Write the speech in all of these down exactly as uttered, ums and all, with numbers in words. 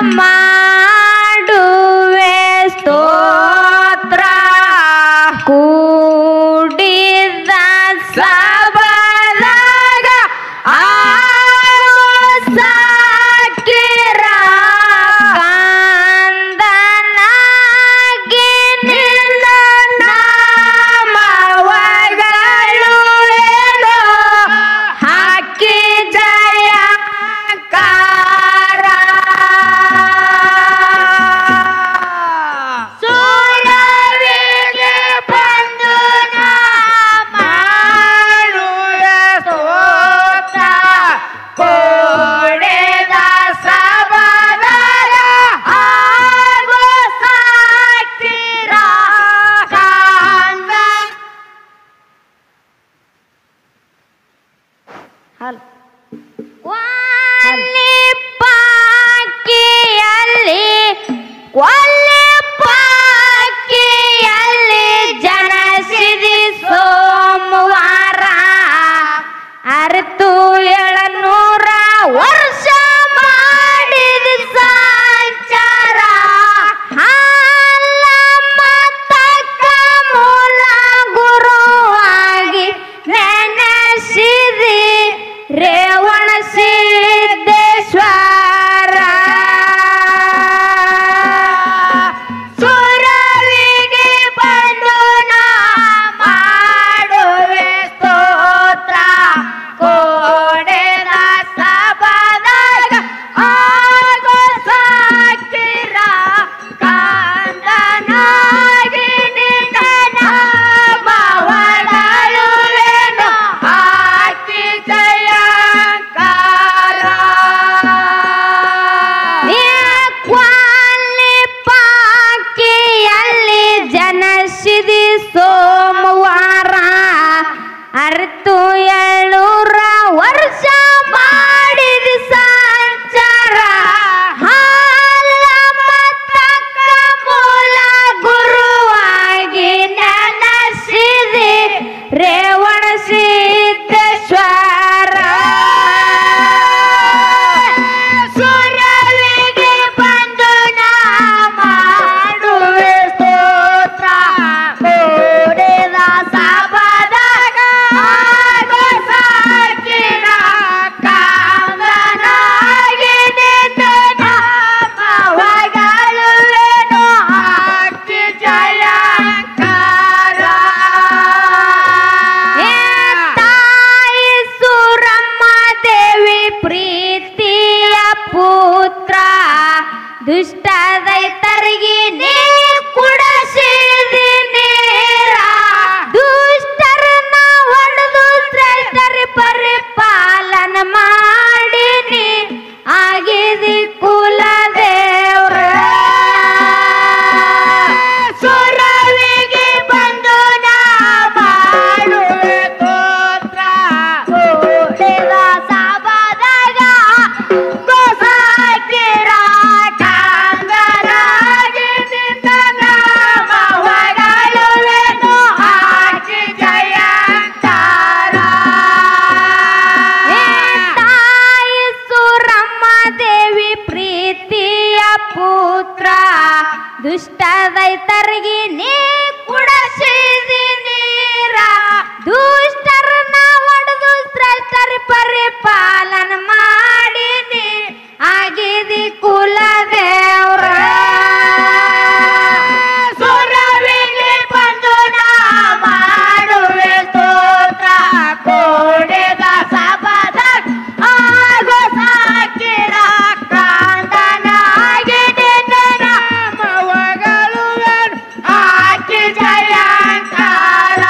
ಮಾಡುವೆ ಸ್ತೋತ್ರ ಕೂಡಿದ ಸಭಾದಾಗ ಸಾಕಿರ ಕಾಂದನಾಗಿ ನಿನ್ನ ನಾಮವಗಳುವೆನು ಹಾಕಿ ಜಯಕಾರ ಸೂರವಿಗೆ ಬಂದು ನಾ ಮಾಡುವೆ ಸ್ತೋತ್ರ ಕೂಡಿದ ಸಭಾದಾಗ ಆಗೋ ಸಾಕಿರ ಕಾಂದ ಹಲ್ ವಾಲಿ ಪಾಕಿಯಲ್ಲಿ ಕೊಲ್ಲಿ ಪಾಕಿಯಲ್ಲಿ ಜನಸಿದಿ ಸೋಮವಾರ ಅರ್ತು ಏಳನೂರ ವರ್ಷ ಮಾಡಿದ ಸಂಚಾರ ಹಾಲ ಮತಕ್ಕ ಮೂಲ ಗುರುವಾಗಿ ನೆನೆಸಿದಿ ರೇವಣ ಸಿದ್ದೇಶ್ವರ ಸುರವಿಗೆ ಬಂದು ನಾ ಮಾಡುವೆ ಸ್ತೋತ್ರ ಕೋಡೆದ ಸಭಾದಾಗ ಆಗೋ ಸಾಕಿರ ಕಾಂದನಾಗಿ ನಿನ್ನ ನಾಮವಗಳುವೆನು ಹಾಕಿ ಜಯಕಾರ ಕ್ವಾಲಿ ಪಾಕಿಯಲ್ಲಿ ಜನಸಿದಿ ಸೋಮವಾರ ಅರ್ತು ಏಳ್ನೂರ ವರ್ಷ ಮಾಡಿದ ಸಂಚಾರ ಹಾಲ ಮತಕ್ಕ ಮೂಲ ಗುರುವಾಗಿ ನೆನೆಸಿದಿ ರೇವಣ ಸಿದ್ದೇಶ್ವರ ಸುರವಿಗೆ ಬಂದು ನಾ ಮಾಡುವೆ ಸ್ತೋತ್ರ ಕೂಡಿದ ಸಭಾದಾಗ ಆಗೋ ಸಾಕಿರ ಕಾಂದನಾಗಿ ನಿನ್ನ ನಾಮವಗಳುವೆನು ಹಾಕಿ ಜಯಕಾರ ತಾಯಿ ಸುರಮ್ಮ ದೇವಿ ಪ್ರೀತಿಯ ಪುತ್ರ ದುಷ್ಟ ದೈತರಿಗೆ ನೀ ಕುಡಸಿದಿ ನೀರ ದುಷ್ಟರನ್ನ ಹೊಡೆದು ಶ್ರೇಷ್ಠರ ಪರಿಪಾಲನ ಮಾಡಿನಿ ಆಗಿದಿ ಕುಲದೇವ್ರ ಸುರವಿಗೆ ಬಂದು ನಾ ಮಾಡುವೆ ಸ್ತೋತ್ರ ಕೂಡಿದ ಸಭಾದಾಗ ಗೋಸಾಕಿರ ಕಾಂದನಾಗಿ ನಿನ್ನ ನಾಮವಗಳುವೆನು ಹಾಕಿ ಜಯಕಾರ ತಾಯಿ ಸುರಮ್ಮ ದೇವಿ ಪ್ರೀತಿಯ ಪುತ್ರ ದುಷ್ಟ ದೈತರಿಗೆ ನೀ ಕುಡಸಿದಿ ನೀರ ದುಷ್ಟರನ್ನ ಹೊಡೆದು ಶ್ರೇಷ್ಠರ ಪರಿಪಾಲನ ಮಾಡಿನಿ ಆಗಿದಿ ಕುಲದೇವ್ರ ಸುರವಿಗೆ ಬಂದು ನಾ ಮಾಡುವೆ ಸ್ತೋತ್ರ ಕೂಡಿದ ಸಭಾದಾಗ ಆಗೋ ಸಾಕಿರ ಕಾಂದನಾಗಿ ನಿನ್ನ ನಾಮವಗಳುವೆನು ಹಾಕಿ ಜಯಕಾರ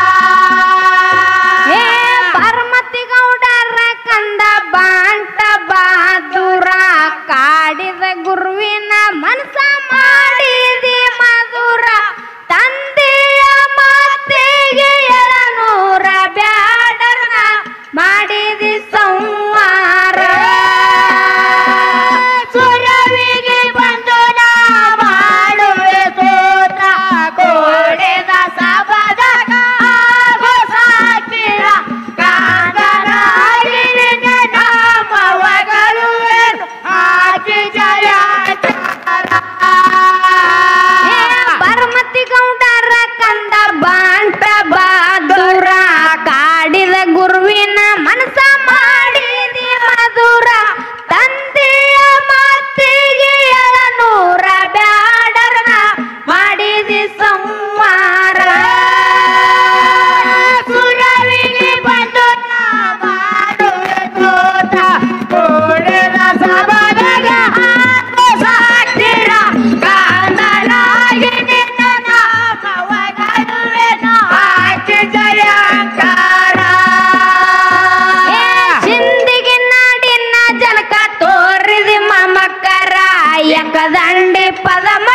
ಪರಮತಿ ಗೌಡರ ಕಂದ ಬಾಂಟ ಬಹಾದೂರ ಕಾಡಿದ ಗುರುವಿನ ಮನಸ ಮಾಡಿದಿ ಮಧುರ ತಂದೆಯ ಮಾತಿಗೆ ಏಳನೂರ ಬ್ಯಾಡರ್ನ ಮಾಡಿದಿ ಸಂವಾರ ಸುರವಿಗೆ ಬಂದು ನಾ ಮಾಡುವೆ ಸ್ತೋತ್ರ ಕೂಡಿದ ಸಭಾದಾಗ ಆಗೋ ಸಾಕಿರ ಕಾಂದನಾಗಿ ನಿನ್ನ ನಾಮವಗಳುವೆನು ಹಾಕಿ ಜಯಕಾರ ಎಕ್ಕದಂಡಿ ಪದಮ